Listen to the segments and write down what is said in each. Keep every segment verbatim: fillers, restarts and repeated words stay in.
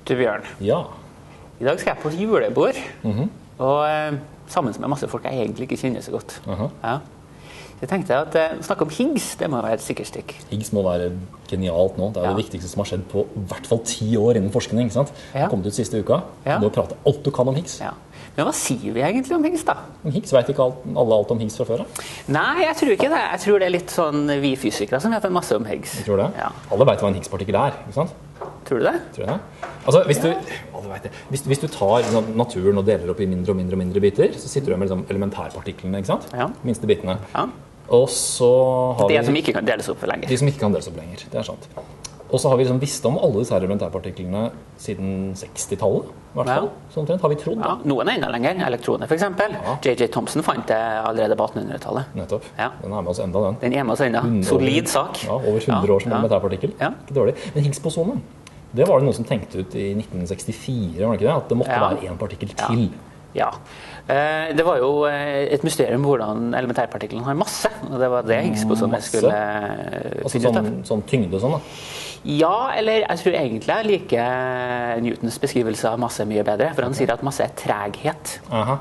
du Bjørn. Ja. I dag skal jeg på julebord, Mhm. og eh, sammen med masse folk jeg egentlig ikke kjenner så godt. Aha. Ja. Jeg tenkte at eh, å snakke om Higgs, det må være et sikkert stikk. Higgs må være genialt nå. Det er Ja. det viktigste som har skjedd på i hvert fall ti år innen forskning. Ikke sant? Ja. Kommet ut siste uka. Ja. Du må prate alt du kan om Higgs. Ja. Men hva sier vi egentlig om Higgs da? Men Higgs, vet ikke alt, alle alt om Higgs fra før? Da? Nei, jeg tror ikke det. Jeg tror det er litt sånn vi fysikere som vet en masse om Higgs. Jeg tror det. Ja. Alle vet hva en Higgs-partikkel er, ikke sant? Tror du det? Tror jeg det? Altså, hvis, du, alle vet det. Hvis, hvis du tar sånn, naturen og deler opp i mindre og mindre og mindre biter, så sitter du med liksom, elementærpartiklene, ikke sant? Ja. Minste bitene. Ja. Og så har Det vi som ikke kan deles opp for lenger. de som ikke kan deles opp lenger. Det er sant. Og så har vi liksom visst om alle disse her elementærpartiklene siden sekstitallet, i hvert fall. Ja. Sånn omtrent har vi trodd. Ja, Da. noen er enda lenger. Elektroner, for eksempel. Ja. J J Thomson fant det allerede på attenhundretallet. Nettopp. Ja. Den er med oss enda, den. Den er med oss ennå. Hundre- Solid sak. Ja, over hundre Ja, år som ja. elementærpartikkel. Ja. Ikke dårlig. Men Higgs-bosonen, det var det noen som tenkte ut i nitten sekstifire, var det ikke det? At det måtte Ja. være en partikkel Ja. til. Ja. Eh, Det var jo eh, et mysterium hvordan elementærpartiklene har masse. Og det var det Higgs-bosonen Masse? skulle eh, Altså finne ut av. sånn, sånn tyngde og sånn, da. Ja, eller jeg tror egentlig jeg liker Newtons beskrivelse av masse mye bedre. For han sier at masse er treghet. Aha.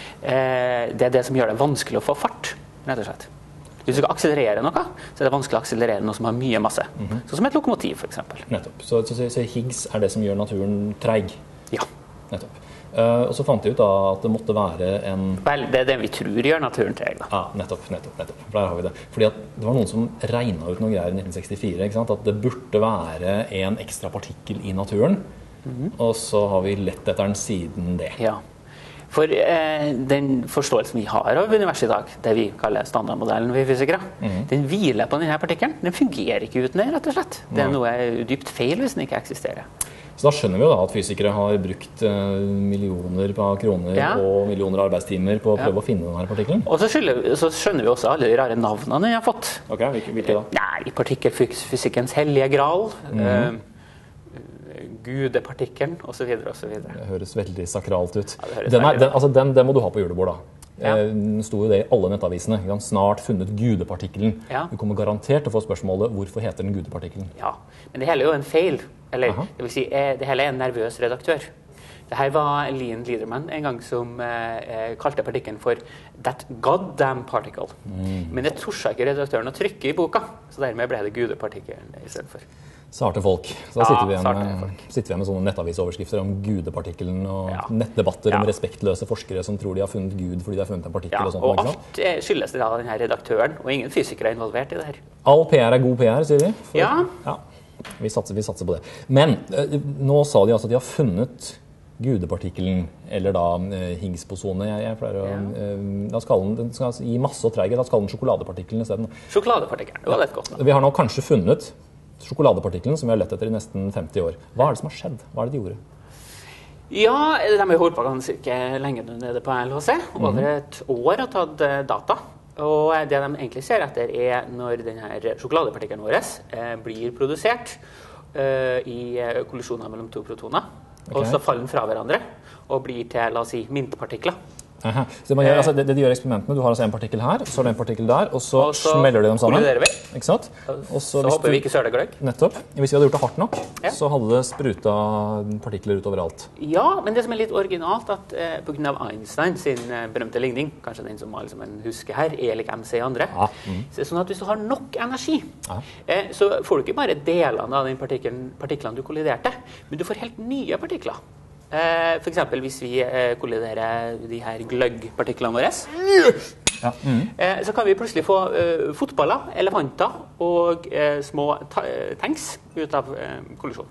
Eh, Det er det som gjør det vanskelig å få fart, rett og slett. Hvis du skal akselerere noe, så er det vanskelig å akselerere noe som har mye masse. Sånn som et lokomotiv, for eksempel. Nettopp. Så, så, så, så Higgs er det som gjør naturen treig. Ja. Nettopp. Eh, og så fant de ut da at det måtte være en Vel, det er det vi tror gjør naturen treg, da. Ja, nettopp, nettopp, nettopp. For der har vi det. Fordi at det var noen som regnet ut noe greier i nitten sekstifire, ikke sant? At det burde være en ekstra partikkel i naturen. Og så har vi lett etter den siden det. Ja. For eh, den forståelsen vi har av universet i dag, det vi kaller standardmodellen vi fysikere, den hviler på denne partikkelen. Den fungerer ikke uten det, rett og slett. Det er noe dypt feil hvis den ikke eksisterer. Så da skjønner vi jo da at fysikere har brukt eh, millioner på kroner Ja. og millioner arbeidstimer på å prøve å finne denne partikkelen. Og så, skylder, så skjønner vi også alle de rare navnene den har fått. Ok, hvilke, hvilke da? Nei, partikkelfysikkens hellige gral, eh, gudepartikkelen, og så videre, og så videre. Det høres veldig sakralt ut. Ja, det høres den, er, veldig den, altså, den, den må du ha på julebord da. Ja. Eh, Den sto jo det i alle nettavisene. Ikke sant? Snart funnet gudepartikkelen. Ja. Du kommer garantert til å få spørsmålet hvorfor heter den gudepartikkelen. Ja, men det hele er jo en feil. Eller, Aha. det vil si, eh, det hele er en nervøs redaktør. Det her var Leon Liederman en gang som eh, kalte partikkelen for «that goddamn particle». Men det torsa ikke redaktøren å trykke i boka, så dermed ble det gudepartikkelen i stedet for. Sarte folk. Så da Ja, sitter, vi igjen, sarte med- folk. sitter vi igjen med sånne nettavisoverskrifter om gudepartikkelen og Ja. nettdebatter Ja. om respektløse forskere som tror de har funnet Gud fordi de har funnet en partikkel Ja, og sånt. og ikke sant? alt eh, skyldes det av denne redaktøren, og ingen fysikere er involvert i det her. All P R er god P R, sier de. For- Ja. ja. Vi, satser, vi satser på det. Men eh, nå sa de altså at de har funnet gudepartikkelen, eller da eh, Higgs-bosone. Jeg, jeg pleier å eh, La oss kalle den, den skal gi masse og treighet. La oss kalle den sjokoladepartikkelen isteden. Sjokoladepartikkelen, det var litt godt. Vi har nå kanskje funnet sjokoladepartikkelen som vi har lett etter i nesten femti år. Hva er det som har skjedd? Hva er det de gjorde? Ja, de har holdt på ganske lenge nede på L H C. Over et år og tatt eh, data. Og det de egentlig ser etter er når denne sjokoladepartikkelen vår eh, blir produsert eh, i eh, kollisjoner mellom to protoner. Og Ok. så faller den fra hverandre og blir til, la oss si, myntpartikler. Aha. Så det, man gjør, altså, det, det de gjør eksperimentene, du har altså en partikkel her, så har du en partikkel der, og så, Og så smeller de dem sammen. kolliderer vi. Ikke sant? Og Så hvis håper du- vi ikke søler gløgg. Nettopp. Hvis vi hadde gjort det hardt nok, Ja. så hadde det spruta partikler utover alt. Ja, men det som er litt originalt, at eh, på grunn av Einstein sin eh, berømte ligning, kanskje den som alle sammen husker her, E lik M C andre, Ja. så er det sånn at hvis du har nok energi, Ja. eh, så får du ikke bare delene av den partikkelen, partiklene du kolliderte, men du får helt nye partikler. Eh, for eksempel hvis vi eh, kolliderer de her gløggpartiklene våre, Ja. Mm. eh, så kan vi plutselig få eh, fotballer, elefanter og eh, små ta eh, tanks ut av eh, kollisjonen.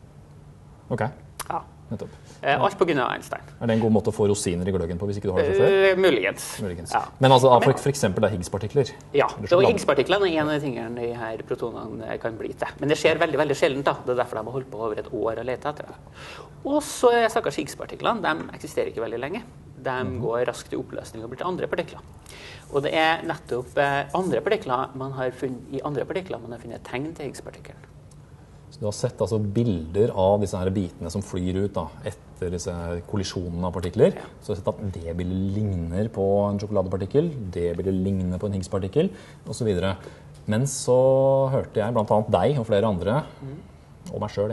Ok, Ja. nettopp. Eh, alt på grunn av Einstein. Er det en god måte å få rosiner i gløggen på hvis ikke du har det fra før? Eh, muligens. Muligens. Ja. Men altså, for, Men- for eksempel det er Higgs-partikler. Ja, Eller og sjokolade. Higgs-partiklene er en av de tingene de her protonene eh, kan bli til. Men det skjer veldig veldig sjelden. da. Det er derfor de har holdt på over et år og lete etter det. Og så er stakkars Higgs-partiklene, de eksisterer ikke veldig lenge. De Mhm. går raskt i oppløsning og blir til andre partikler. Og det er nettopp eh, andre partikler man har funnet, i andre partikler man har funnet tegn til Higgs-partikkelen. Så du har sett altså bilder av disse her bitene som flyr ut da, etter disse kollisjonene av partikler. Så du har sett at det bildet ligner på en sjokoladepartikkel, det bildet ligner på en Higgs-partikkel, og så videre. Men så hørte jeg blant annet deg og flere andre, og meg selv egentlig,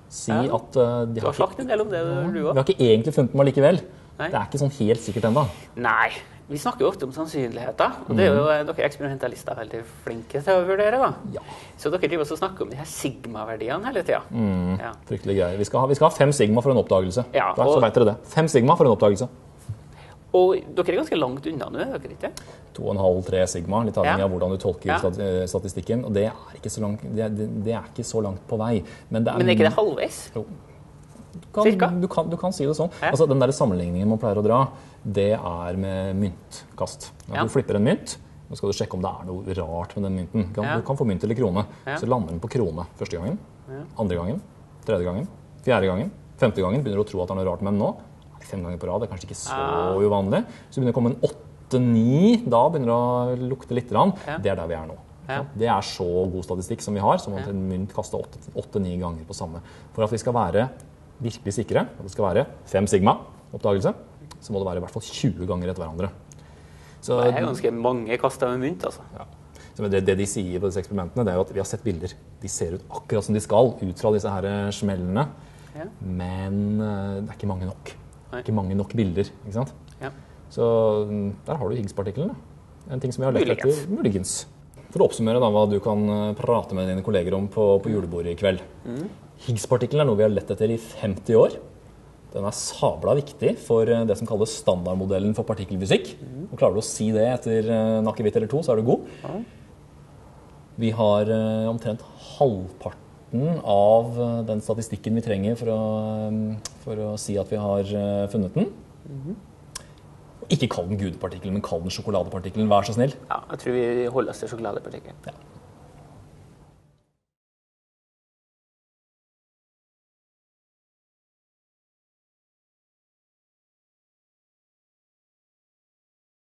Si Ja. at uh, de Du har sagt en del om det, du Vi også. har ikke egentlig funnet dem allikevel. Nei. Det er ikke sånn helt sikkert ennå. Nei, vi snakker jo ofte om sannsynligheter, og det er jo eh, dere eksperimentalister veldig flinke til å vurdere, da. Ja. Så dere driver også og snakker om de her sigma-verdiene hele tida. Ja. Fryktelig greier. Vi skal, ha, vi skal ha fem sigma for en oppdagelse. Ja, Da, så og- vet dere det. Fem sigma for en oppdagelse. Og dere er ganske langt unna nå, er dere ikke? To og en halv, tre sigma, litt avhengig Ja. av hvordan du tolker Ja. stat- eh, statistikken. Og det er, ikke så langt, det, er, det, det er ikke så langt på vei. Men det er, Men er ikke det halvveis? Jo. Du kan, Cirka? du, kan, du kan si det sånn. Ja. Altså, den der sammenligningen man pleier å dra, det er med myntkast. Når Ja. du flipper en mynt, nå skal du sjekke om det er noe rart med den mynten. Du kan, Ja. du kan få mynt eller krone. Ja. Så lander den på krone første gangen, andre gangen, tredje gangen, fjerde gangen, femte gangen. Begynner du å tro at det er noe rart med den nå. Nei, Fem ganger på rad, det er kanskje ikke så Ah. uvanlig. Så begynner det å komme en åtte, ni, da begynner det å lukte litt. Rann. Ja. Det er der vi er nå. Ja. Det er så god statistikk som vi har, som at en mynt kaster åtte-ni ganger på samme. For at vi skal være virkelig sikre, at det skal være fem sigma oppdagelse, så må det være i hvert fall tjue ganger etter hverandre. Så, Det er ganske mange kasta med mynt, altså. ja. Så det, det de sier på disse eksperimentene, det er jo at vi har sett bilder. De ser ut akkurat som de skal, ut fra disse her smellene. Ja. Men eh, det er ikke mange nok. Nei. Ikke mange nok bilder, ikke sant? Ja. Så mm, der har du Higgs-partiklene. En ting som vi har lett Muligens. etter. Muligens. For å oppsummere da, hva du kan eh, prate med dine kolleger om på, på julebordet i kveld. Higgs-partiklene er noe vi har lett etter i femti år. Den er sabla viktig for eh, det som kalles standardmodellen for partikkelfysikk. Og klarer du å si det etter eh, en akevitt eller to, så er du god. Vi har eh, omtrent halvparten av eh, den statistikken vi trenger for å, eh, for å si at vi har eh, funnet den. Og ikke kall den gudepartikkelen, men kall den sjokoladepartikkelen, vær så snill. Ja, jeg tror vi holder oss til sjokoladepartikkelen. Ja.